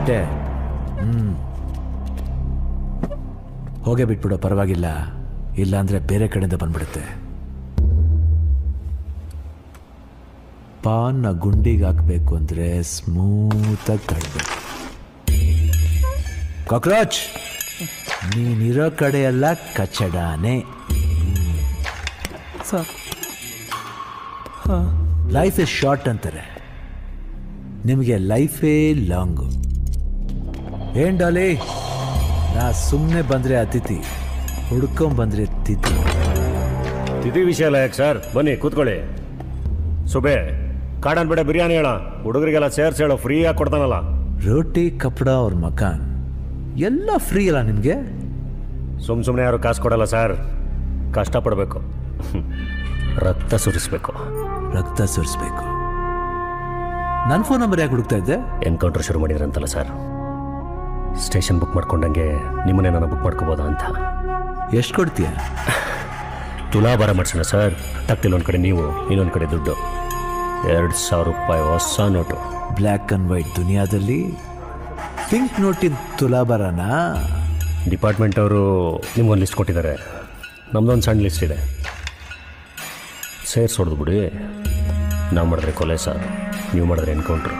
ಅಷ್ಟೇ. ಹೋಗೇ ಬಿಟ್ಬಿಡೋ, ಪರವಾಗಿಲ್ಲ. ಇಲ್ಲಾಂದ್ರೆ ಬೇರೆ ಕಡೆಯಿಂದ ಬಂದ್ಬಿಡುತ್ತೆ. ಪಾನ್ನ ಗುಂಡಿಗೆ ಹಾಕಬೇಕು ಅಂದರೆ ಸ್ಮೂತಾಗಿ ಕಳಬೇಕು. ಕಾಕ್ರೋಚ್, ನೀನಿರೋ ಕಡೆ ಎಲ್ಲ ಕಚಡಾನೆ. ಲೈಫ್ ಇಸ್ ಶಾರ್ಟ್ ಅಂತಾರೆ, ನಿಮಗೆ ಲೈಫೇ ಲಾಂಗು. ಏನ್ ಡಾಲಿ, ನಾ ಸುಮ್ಮನೆ ಬಂದರೆ ಅತಿಥಿ, ಹುಡ್ಕೊಂಬಂದ್ರೆ ತಿಥಿ. ತಿಥಿ ವಿಷಯ ಅಲ್ಲ ಯಾಕೆ ಸರ್, ಬನ್ನಿ ಕೂತ್ಕೊಳ್ಳಿ. ಸುಬೆ ಕಾಡನ್ ಬೇಡ ಬಿರಿಯಾನಿ ಹೇಳ, ಹುಡುಗರಿಗೆಲ್ಲ ಸೇರ್ಸಿ ಹೇಳೋ, ಫ್ರೀಯಾಗಿ ಕೊಡ್ತಾನಲ್ಲ. ರೋಟಿ ಕಪಡ ಅವ್ರ ಮಕಾನ್ ಎಲ್ಲ ಫ್ರೀ ಅಲ್ಲ ನಿಮಗೆ? ಸುಮ್ಮನೆ ಯಾರು ಕಾಸು ಕೊಡಲ್ಲ ಸರ್, ಕಷ್ಟಪಡಬೇಕು, ರಕ್ತ ಸುರಿಸ್ಬೇಕು. ರಕ್ತ ಸುರಿಸ್ಬೇಕು. ನನ್ನ ಫೋನ್ ನಂಬರ್ ಯಾಕೆ ಹುಡುಕ್ತಾ ಇದ್ದೆ? ಎನ್ಕೌಂಟರ್ ಶುರು ಮಾಡಿದ್ರಂತಲ್ಲ ಸರ್, ಸ್ಟೇಷನ್ ಬುಕ್ ಮಾಡ್ಕೊಂಡಂಗೆ ನಿಮ್ಮನ್ನೇ ನಾನು ಬುಕ್ ಮಾಡ್ಕೋಬೋದಾ ಅಂತ. ಎಷ್ಟು ಕೊಡ್ತೀಯ? ತುಲಾಭಾರ ಮಾಡಿಸೋಣ ಸರ್. ತಕ್ತಿಲ್ಲ ಒಂದು ಕಡೆ ನೀವು, ಇನ್ನೊಂದು ಕಡೆ ದುಡ್ಡು. 2,000 ರೂಪಾಯಿ ಹೊಸ ನೋಟು. ಬ್ಲ್ಯಾಕ್ ಆ್ಯಂಡ್ ವೈಟ್ ದುನಿಯಾದಲ್ಲಿ ಪಿಂಕ್ ನೋಟಿನ ತುಲಾಭಾರನಾ? ಡಿಪಾರ್ಟ್ಮೆಂಟ್ ಅವರು ನಿಮ್ಗೊಂದು ಲಿಸ್ಟ್ ಕೊಟ್ಟಿದ್ದಾರೆ, ನಮ್ಮದೊಂದು ಸಣ್ಣ ಲಿಸ್ಟ್ ಇದೆ. ಸೇರಿಸೋಡ್ದು ಬಿಡಿ. ನಾವು ಮಾಡಿದ್ರೆ ಕೊಲೆ ಸರ್, ನೀವು ಮಾಡಿದ್ರೆ ಎನ್ಕೌಂಟ್ರು.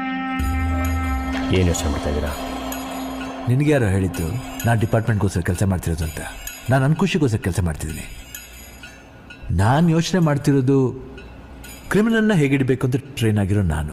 ಏನು ಯೋಚನೆ ಮಾಡ್ತಾಯಿದ್ದೀರಾ? ನಿನಗೆ ಯಾರೋ ಹೇಳಿದ್ದು ನಾನು ಡಿಪಾರ್ಟ್ಮೆಂಟ್ಗೋಸ್ಕರ ಕೆಲಸ ಮಾಡ್ತಿರೋದು ಅಂತ? ನಾನು ನನ್ನ ಖುಷಿಗೋಸ್ಕರ ಕೆಲಸ ಮಾಡ್ತಿದ್ದೀನಿ. ನಾನು ಯೋಚನೆ ಮಾಡ್ತಿರೋದು ಕ್ರಿಮಿನಲ್ನ ಹೇಗಿಡಬೇಕು ಅಂತ ಟ್ರೈನ್ ಆಗಿರೋ ನಾನು.